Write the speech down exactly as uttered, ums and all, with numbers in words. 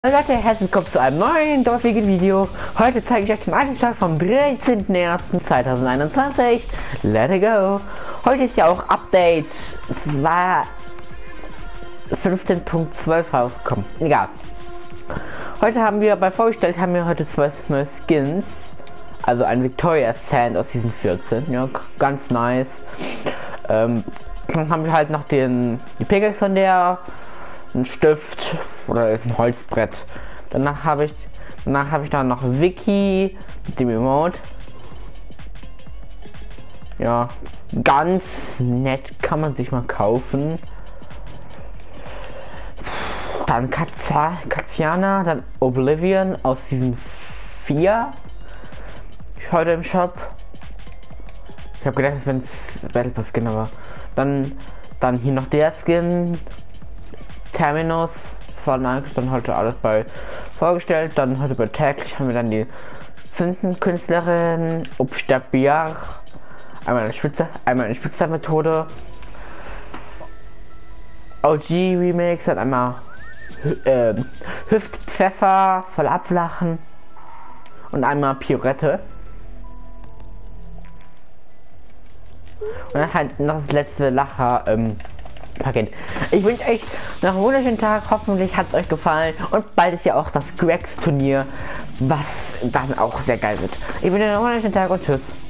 Hallo Leute, herzlich willkommen zu einem neuen dorfigen Video. Heute zeige ich euch den Eisenstag vom dreizehnten ersten zweitausendeinundzwanzig. Let it go! Heute ist ja auch Update fünfzehn Punkt zwölf rausgekommen. Egal. Heute haben wir, bei vorgestellt haben wir heute zwölf neue Skins. Also ein Victoria Sand aus diesen vierzehn. Ja, ganz nice. Ähm, dann haben wir halt noch den, die Pickaxe von der, ein Stift oder ist ein Holzbrett. Danach habe ich danach habe ich dann noch Wiki mit dem Emote. Ja, ganz nett, kann man sich mal kaufen. Dann Katza, Katjana, dann Oblivion aus diesen vier. Heute im Shop. Ich habe gedacht, wenn es Battle Pass Skin, aber dann dann hier noch der Skin. Terminus, das war dann heute alles bei vorgestellt, dann heute bei täglich haben wir dann die Zündenkünstlerin Obstabiar, einmal eine Spitze, einmal eine Spitzermethode, O G Remix, dann einmal äh, Hüftpfeffer voll ablachen und einmal Piorette. Und dann halt noch das letzte Lacher ähm, Paket. Ich wünsche euch noch einen wunderschönen Tag. Hoffentlich hat es euch gefallen. Und bald ist ja auch das Grex Turnier, was dann auch sehr geil wird. Ich wünsche euch einen wunderschönen Tag und tschüss.